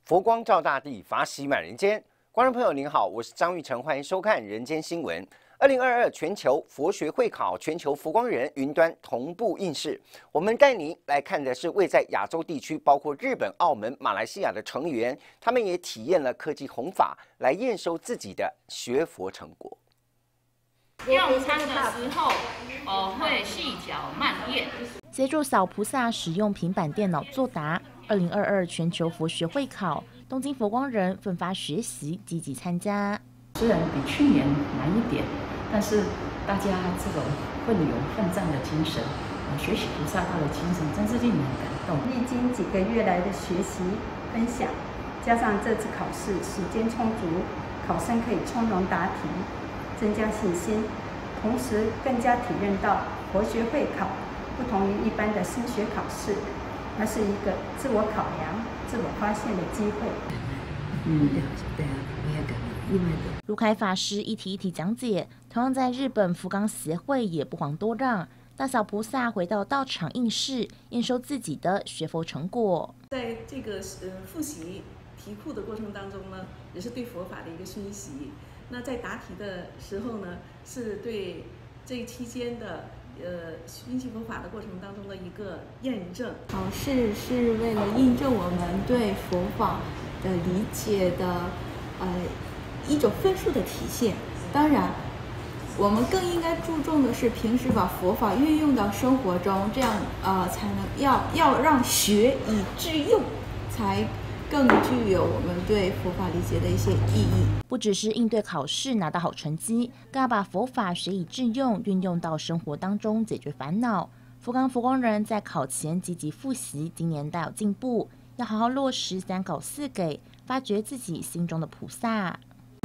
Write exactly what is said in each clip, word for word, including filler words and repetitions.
佛光照大地，法喜满人间。观众朋友您好，我是张玉成，欢迎收看《人间新闻》。二零二二全球佛学会考全球佛光人云端同步应试，我们带您来看的是位在亚洲地区，包括日本、澳门、马来西亚的成员，他们也体验了科技弘法，来验收自己的学佛成果。 用餐的时候，我会细嚼慢咽， 协助小菩萨使用平板电脑作答。二零二二全球佛学会考，东京佛光人奋发学习，积极参加。 虽然比去年难一点，但是大家这种奋勇奋战的精神，学习菩萨道的精神，真是令人感动。 历经几个月来的学习分享，加上这次考试时间充足，考生可以从容答题，增加信心，同时更加体认到佛学会考不同于一般的升学考试，它是一个自我考量、自我发现的机会。 嗯，对啊，我也感意外的。 如开法师一题一题讲解，同样在日本福冈协会也不遑多让，大小菩萨回到道场应试，验收自己的学佛成果。 在这个呃复习题库的过程当中呢，也是对佛法的一个熏习。那在答题的时候呢，是对这期间的呃熏习佛法的过程当中的一个验证。 考试是为了印证我们对佛法的理解的呃一种分数的体现。当然，我们更应该注重的是平时把佛法运用到生活中，这样呃才能要要让学以致用，才更具有我们对佛法理解的一些意义。 不只是应对考试拿到好成绩，更要把佛法学以致用，运用到生活当中，解决烦恼。福冈佛光人在考前积极复习，今年大有进步，要好好落实三考四给，发掘自己心中的菩萨。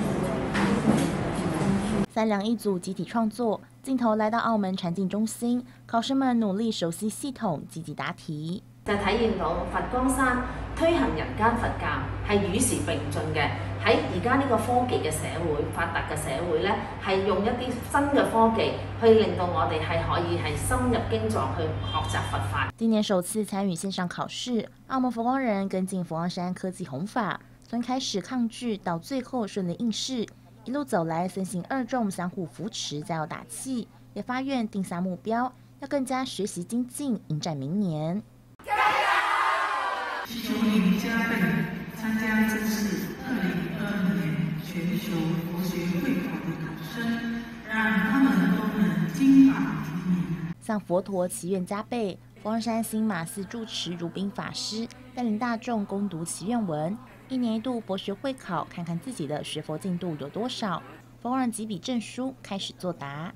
三两一组集体创作，镜头來到澳門禪淨中心，考生們努力熟悉系統，積極答題。 就體現到佛光山推行人間佛教係與時並進嘅。喺而家呢個科技嘅社會、發達嘅社會咧，係用一啲新嘅科技去令到我哋係可以係深入經藏去學習佛法。 今年首次參與線上考試，澳門佛光人跟進佛光山科技弘法，從開始抗拒到最後順利應試。一路走來，身心二眾相互扶持，加油打氣，也發願定下目標，要更加學習精進，迎戰明年。 加油！祈求您加倍參加這次二零二二年全球佛學會考的考生，讓他們都能金法提名。 向佛陀祈願加倍，佛光山新馬寺住持如賓法師帶領大眾攻讀祈願文。一年一度佛學會考，看看自己的學佛進度有多少。佛光人幾筆證書開始作答，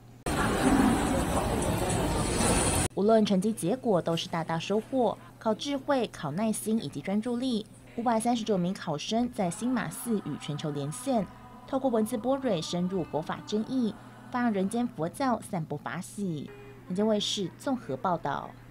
無論成績結果都是大大收穫，考智慧、考耐心以及專注力。五百三十九名考生在新馬寺與全球連線，透過文字般若深入佛法真義，發揚人間佛教，散播法喜。人間衛視綜合報道。